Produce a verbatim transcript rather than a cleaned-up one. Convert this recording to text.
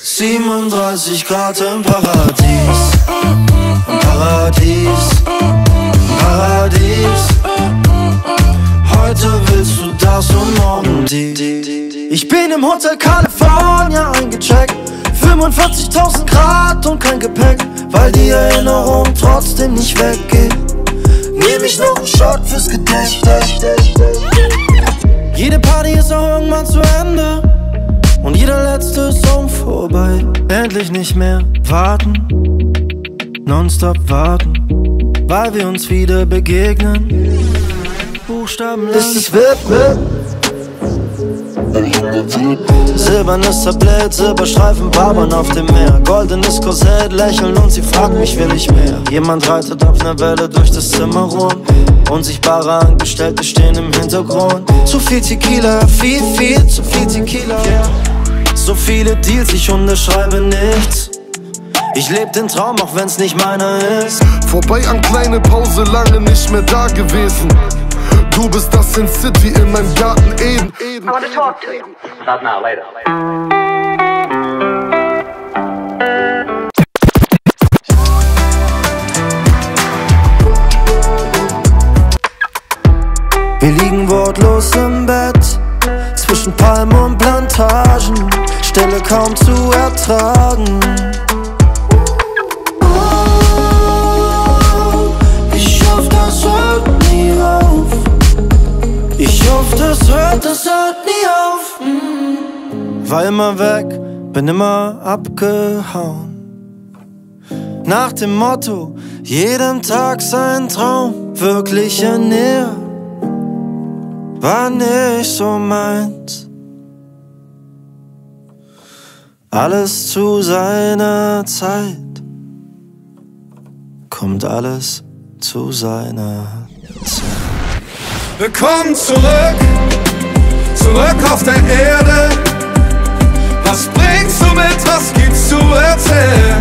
siebenunddreißig Grad im Paradies, im Paradies, im Paradies. Heute willst du das und morgen dies. Ich bin im Hotel California eingecheckt, fünfundvierzigtausend Grad und kein Gepäck, weil die Erinnerung trotzdem nicht weggeht. Nehm ich noch einen Shot fürs Gedächtnis. Jede Party ist auch irgendwann zu Ende und jeder letzte Song vorbei. Endlich nicht mehr warten, nonstop warten, weil wir uns wieder begegnen. Buchstabenland ist es Wippe, silbernes Tablett, Silberstreifen wabern auf dem Meer. Goldenes Korsett, lächeln und sie fragt mich, will ich mehr. Jemand reitet auf ner Welle durch das Zimmer rund. Unsichtbare Angestellte stehen im Hintergrund. Zu viel Tequila, viel, viel, zu viel Tequila. So viele Deals, ich unterschreibe nichts. Ich leb den Traum, auch wenn's nicht meiner ist. Vorbei an kleine Pause, lange nicht mehr da gewesen. Du bist das Sin City in meinem Garten Eden. I want to talk to you. Not now, later. Wir liegen wortlos im Bett, zwischen Palmen und Plantagen, Stille kaum zu ertragen. Ich hoffe, das hört nie auf. Ich hoffe, das hört, das hört nie auf. mm. War immer weg, bin immer abgehauen. Nach dem Motto, jeden Tag sein Traum. Wirkliche Nähe war nicht so meins. Alles zu seiner Zeit, kommt alles zu seiner Zeit. Willkommen zurück, zurück auf der Erde. Was bringst du mit, was gibt's zu erzählen?